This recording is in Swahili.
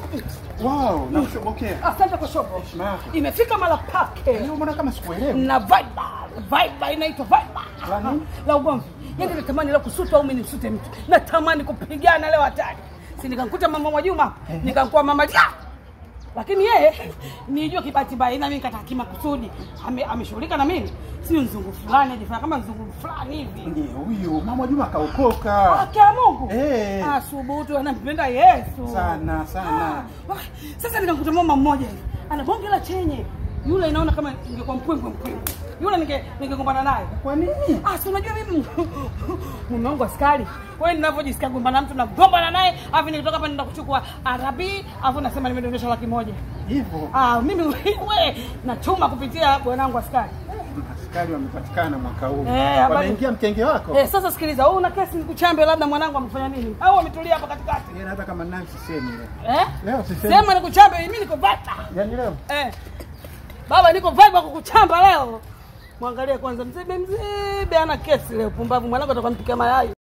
Wow, nakushobokea. Asante kwa shobo. Imefika mara pake. Leo mbona kama sikuelewi? Na vibe inaitwa vibe. La ugomvi. Yaani natamani leo kusuta au mimi nisute mtu. Natamani kupigana leo hatari. Si nikamkuta mama Mwajuma, nikamkuwa mama Dia. Lakini yeye nijua kibati mbaya na mimi nikataki makusudi. Ameshughulika na mimi. Sio mzungu fulani ajifanya kama mzungu fulani hivi. Ndiye huyo mama Juma kaokoka. Akia Mungu. Asubutuu anampenda Yesu. Sana. Sasa nikamkuta mama mmoja hivi. Ana bonge la chenye. Yule inaona kama ingekuwa mkwengwe. Yule ningegombana naye. Kwa nini? Si unajua mimi mume wangu askari. Kwa hiyo ninapojisikia kugombana mtu na gombana naye, afu nikitoka hapa nenda kuchukua Arabi, afu nasema nimedondosha 100,000. Hivyo. Mimi wewe na chuma kupitia bwanangu askari. Askari wamepatikana mwaka huu. Wameingia mkenge wako. Sasa sikiliza, wewe una kesi nikuchambe labda mwanangu amefanya nini? Au ametulia hapa katikati? Yeye hata kama nani sisemi leo. Leo sisemi. Sema nikuchambe, mimi niko vata. Yaani leo? Baba niko vibe kwa kukuchamba leo. Muangalie kwanza mzee ana kesi leo, pumbavu mwanangu atakampikia mayai.